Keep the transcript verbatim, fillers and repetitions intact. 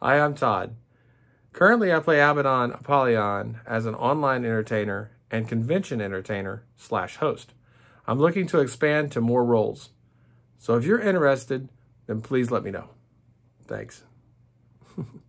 Hi, I'm Todd. Currently, I play Abaddon Apollyon as an online entertainer and convention entertainer slash host. I'm looking to expand to more roles. So if you're interested, then please let me know. Thanks.